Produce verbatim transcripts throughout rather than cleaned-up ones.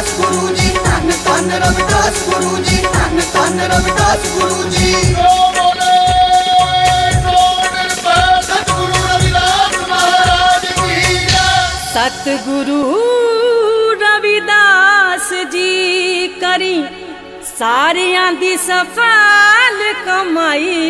रविदास गुरु जी, धन धन रविदास गुरु जी, धन धन रविदास गुरु जी। सतगुरु रविदास महाराज की जय। सतगुरु रविदास जी करी सारियां दी सफल कमाई।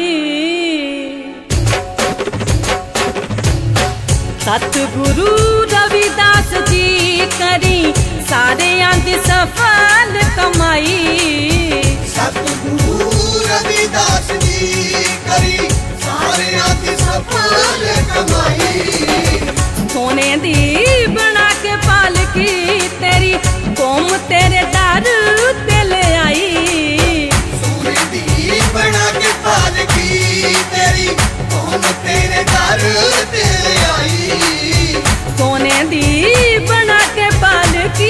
सतगुरु रविदास जी करी सारियां दी सफल कमाई। सतगुरु रविदास जी करी सारियां दी सफल कमाई। सोने दी बना के पालकी तेरी कौम तेरे दर ते ले आई। सोने दी बना के पालकी तेरी कौम तेरे दर ते ले आई। सोने दी बना के पालकी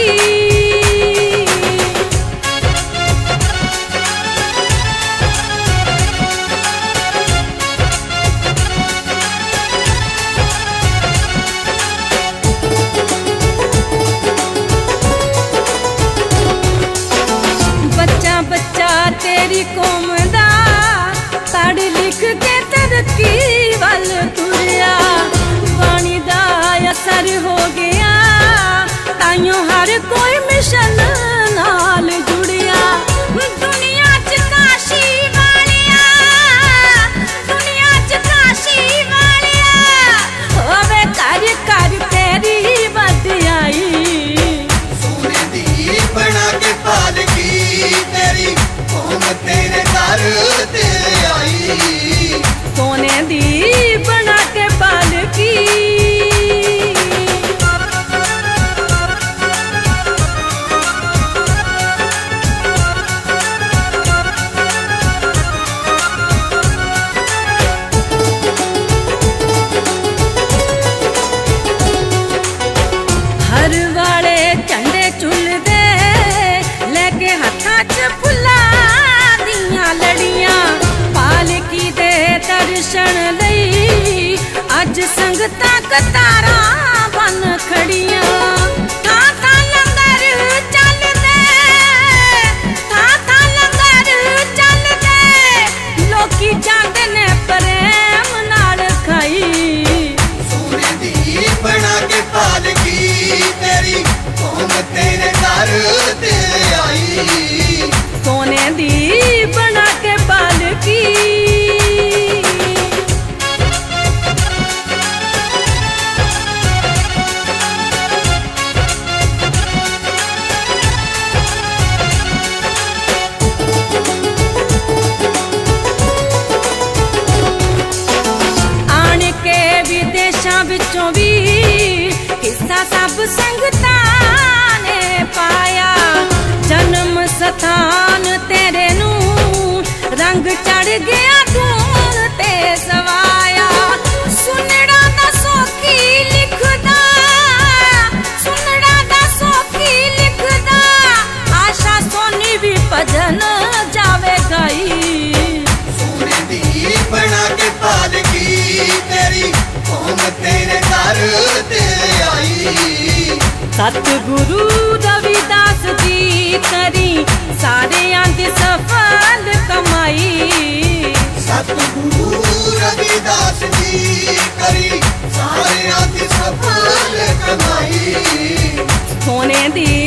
तेरी कौम दा पढ़ लिख के तरक्की वल तुरिया। पानी दा असर हो गया ताइयों हर कोई मिशन नाल जुड़िया। दुनिया च काशी वालिया, दुनिया च काशी वालिया होवे कर कर तेरी बदयाई। सोने दी बना के पालकी तेरी कौम तेरे दर ते आई। सोने दी बना के पालकी हर वाले झंडे चुलदे लेके हथा च फुला लड़ियां। पालकी दे दर्शन लई अज संगतां कतारां बन खड़ियां। था था लंगर चलदे, था था लंगर चलदे लोकी जांदे ने प्रेम नाल खाई। सोने दी बना के पालकी तेरी कौम तेरे दर ते आई। सोने दी बना के पालकी आन के विदेशा विचों भी हिस्सा सब संगतां ने पाया। जन्म स्थान तेरे नू रंग चढ़ गया धूल ते सवाया। सुनड़ा दा सोखी लिखदा, सुनड़ा दा सोखी लिखदा आशा सोनी भी भजन जावे गाई। सोने दी बना के पालकी तेरी कौम तेरे दर ते आई। सतगुरु रविदास जी करी सारियां दी सफल कमाई। सतगुरु रविदास जी करी सारियां दी सफल कमाई। सोने दी